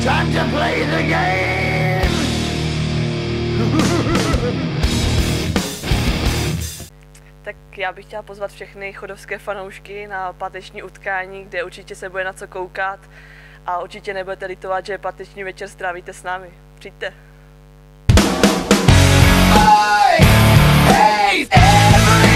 Time to play the game! Tak já bych chtěla pozvat všechny chodovské fanoušky na páteční utkání, kde určitě se bude na co koukat a určitě nebudete litovat, že páteční večer strávíte s námi. Přijďte. I hate every